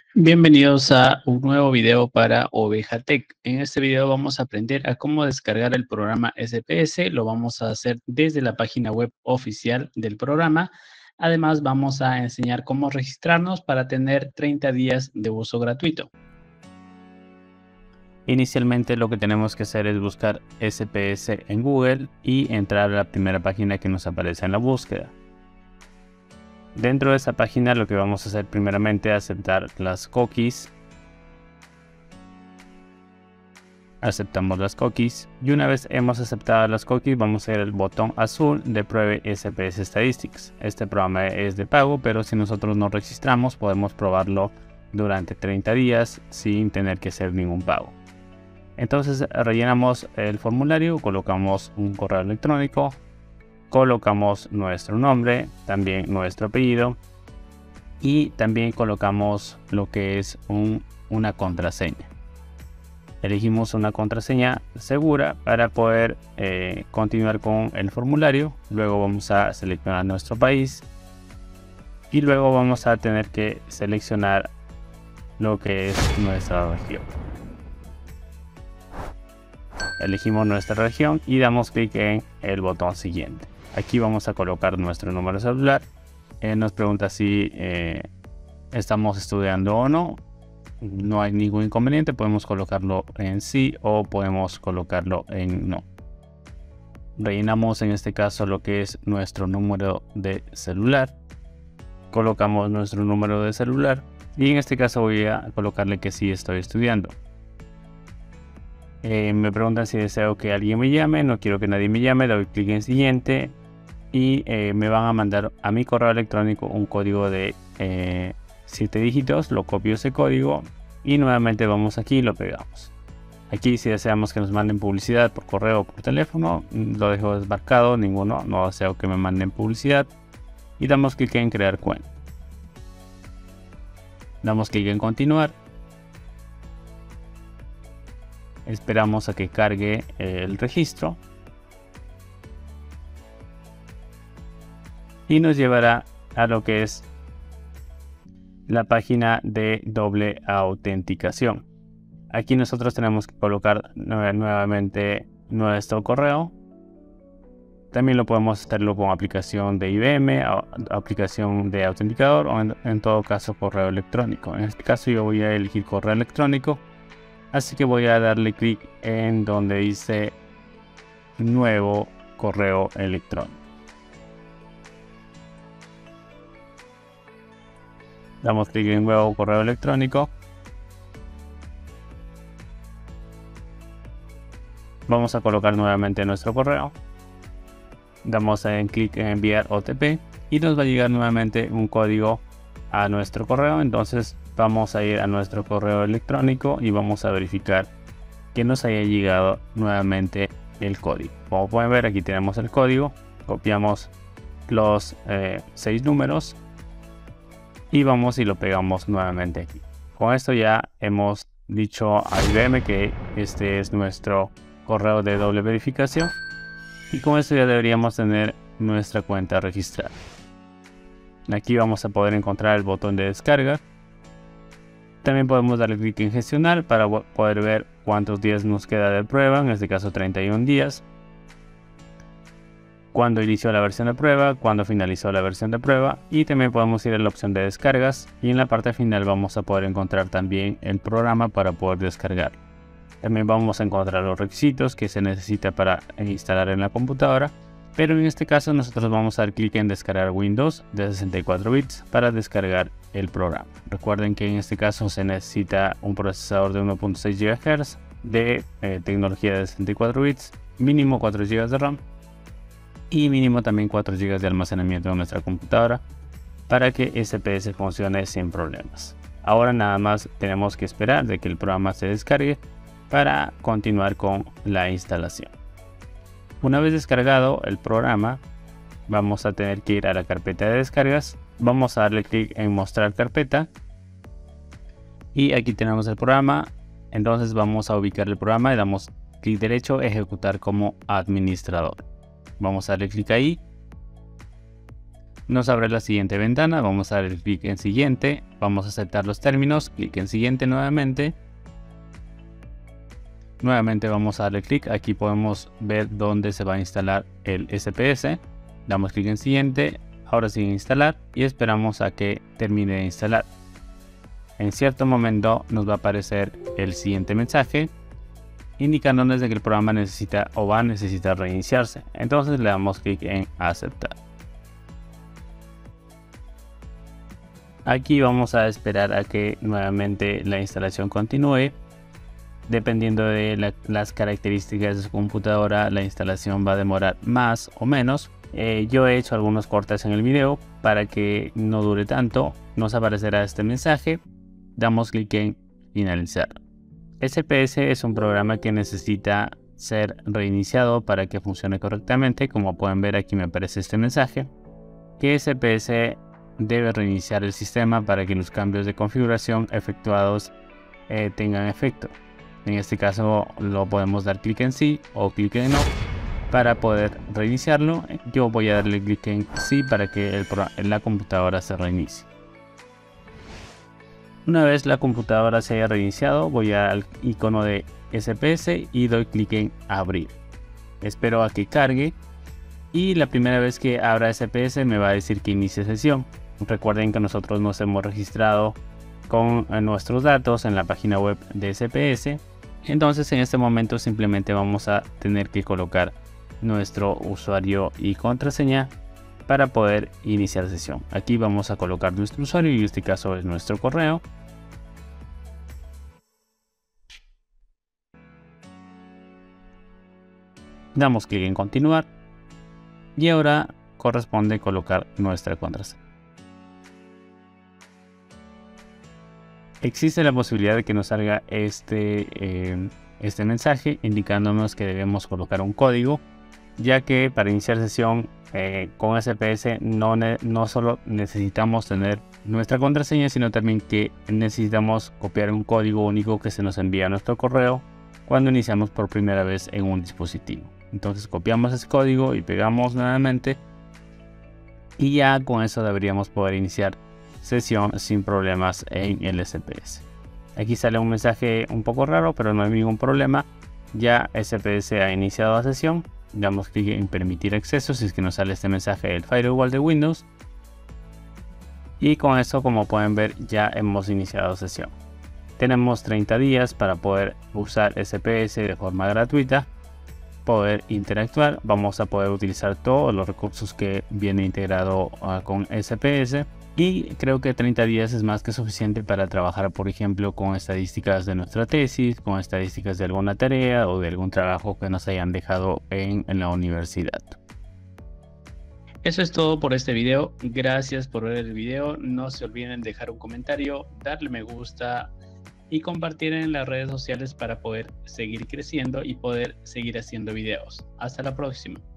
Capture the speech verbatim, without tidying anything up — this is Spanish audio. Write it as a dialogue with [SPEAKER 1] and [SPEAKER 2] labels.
[SPEAKER 1] Bienvenidos a un nuevo video para Oveja Tech. En este video vamos a aprender a cómo descargar el programa S P S. Lo vamos a hacer desde la página web oficial del programa. Además, vamos a enseñar cómo registrarnos para tener treinta días de uso gratuito. Inicialmente lo que tenemos que hacer es buscar S P S en Google y entrar a la primera página que nos aparece en la búsqueda. Dentro de esa página lo que vamos a hacer primeramente es aceptar las cookies. Aceptamos las cookies y una vez hemos aceptado las cookies vamos a ir al botón azul de Pruebe S P S Statistics. Este programa es de pago, pero si nosotros nos registramos podemos probarlo durante treinta días sin tener que hacer ningún pago. Entonces rellenamos el formulario, colocamos un correo electrónico, colocamos nuestro nombre, también nuestro apellido y también colocamos lo que es un, una contraseña. Elegimos una contraseña segura para poder eh, continuar con el formulario. Luego vamos a seleccionar nuestro país y luego vamos a tener que seleccionar lo que es nuestra región. Elegimos nuestra región y damos clic en el botón siguiente. Aquí vamos a colocar nuestro número celular. Eh, nos pregunta si eh, estamos estudiando o no. No hay ningún inconveniente. Podemos colocarlo en sí o podemos colocarlo en no. Rellenamos en este caso lo que es nuestro número de celular. Colocamos nuestro número de celular. Y en este caso voy a colocarle que sí estoy estudiando. Eh, me preguntan si deseo que alguien me llame. No quiero que nadie me llame. Doy clic en siguiente. Y eh, me van a mandar a mi correo electrónico un código de eh, siete dígitos. Lo copio ese código y nuevamente vamos aquí y lo pegamos. Aquí si deseamos que nos manden publicidad por correo o por teléfono, lo dejo desmarcado, ninguno, no deseo que me manden publicidad. Y damos clic en crear cuenta. Damos clic en continuar. Esperamos a que cargue el registro. Y nos llevará a lo que es la página de doble autenticación. Aquí nosotros tenemos que colocar nuevamente nuestro correo. También lo podemos hacerlo con aplicación de I B M, aplicación de autenticador o en, en todo caso correo electrónico. En este caso yo voy a elegir correo electrónico. Así que voy a darle clic en donde dice nuevo correo electrónico. Damos clic en nuevo correo electrónico. Vamos a colocar nuevamente nuestro correo. Damos en clic en enviar O T P y nos va a llegar nuevamente un código a nuestro correo. Entonces vamos a ir a nuestro correo electrónico y vamos a verificar que nos haya llegado nuevamente el código. Como pueden ver, aquí tenemos el código. Copiamos los eh, seis números y vamos y lo pegamos nuevamente aquí. Con esto ya hemos dicho a I B M que este es nuestro correo de doble verificación y con esto ya deberíamos tener nuestra cuenta registrada. Aquí vamos a poder encontrar el botón de descarga. También podemos darle clic en gestionar para poder ver cuántos días nos queda de prueba, en este caso treinta y un días. Cuándo inició la versión de prueba, cuándo finalizó la versión de prueba y también podemos ir a la opción de descargas y en la parte final vamos a poder encontrar también el programa para poder descargar. También vamos a encontrar los requisitos que se necesita para instalar en la computadora, pero en este caso nosotros vamos a dar clic en descargar Windows de sesenta y cuatro bits para descargar el programa. Recuerden que en este caso se necesita un procesador de uno punto seis gigahercios de eh, tecnología de sesenta y cuatro bits, mínimo cuatro gigas de RAM y mínimo también cuatro gigas de almacenamiento en nuestra computadora para que S P S funcione sin problemas. Ahora nada más tenemos que esperar de que el programa se descargue para continuar con la instalación. Una vez descargado el programa, vamos a tener que ir a la carpeta de descargas. Vamos a darle clic en mostrar carpeta y aquí tenemos el programa. Entonces vamos a ubicar el programa y damos clic derecho, ejecutar como administrador. Vamos a darle clic ahí Nos abre la siguiente ventana, vamos a dar clic en siguiente, vamos a aceptar los términos, clic en siguiente nuevamente. Nuevamente vamos a darle clic, aquí podemos ver dónde se va a instalar el S P S. Damos clic en siguiente, ahora sí instalar y esperamos a que termine de instalar. En cierto momento nos va a aparecer el siguiente mensaje indicándonos de que el programa necesita o va a necesitar reiniciarse. Entonces le damos clic en aceptar. Aquí vamos a esperar a que nuevamente la instalación continúe. Dependiendo de la, las características de su computadora, la instalación va a demorar más o menos. Eh, yo he hecho algunos cortes en el video para que no dure tanto. Nos aparecerá este mensaje. Damos clic en finalizar. S P S es un programa que necesita ser reiniciado para que funcione correctamente. Como pueden ver, aquí me aparece este mensaje que S P S debe reiniciar el sistema para que los cambios de configuración efectuados eh, tengan efecto. En este caso lo podemos dar clic en sí o clic en no para poder reiniciarlo. Yo voy a darle clic en sí para que el, la computadora se reinicie. Una vez la computadora se haya reiniciado, voy al icono de S P S y doy clic en abrir. Espero a que cargue y la primera vez que abra S P S me va a decir que inicie sesión. Recuerden que nosotros nos hemos registrado con nuestros datos en la página web de S P S. Entonces en este momento simplemente vamos a tener que colocar nuestro usuario y contraseña para poder iniciar sesión. Aquí vamos a colocar nuestro usuario y en este caso es nuestro correo. Damos clic en continuar y ahora corresponde colocar nuestra contraseña. Existe la posibilidad de que nos salga este, eh, este mensaje indicándonos que debemos colocar un código, ya que para iniciar sesión eh, con S P S no, no solo necesitamos tener nuestra contraseña, sino también que necesitamos copiar un código único que se nos envía a nuestro correo cuando iniciamos por primera vez en un dispositivo. Entonces copiamos ese código y pegamos nuevamente y ya con eso deberíamos poder iniciar sesión sin problemas en el S P S. Aquí sale un mensaje un poco raro, pero no hay ningún problema. Ya S P S ha iniciado la sesión. Damos clic en permitir acceso si es que nos sale este mensaje del firewall de Windows. Y con eso, como pueden ver, ya hemos iniciado sesión. Tenemos treinta días para poder usar S P S de forma gratuita, poder interactuar. Vamos a poder utilizar todos los recursos que viene integrado uh, con S P S. Y creo que treinta días es más que suficiente para trabajar, por ejemplo, con estadísticas de nuestra tesis, con estadísticas de alguna tarea o de algún trabajo que nos hayan dejado en, en la universidad. Eso es todo por este video. Gracias por ver el video. No se olviden dejar un comentario, darle me gusta y compartir en las redes sociales para poder seguir creciendo y poder seguir haciendo videos. Hasta la próxima.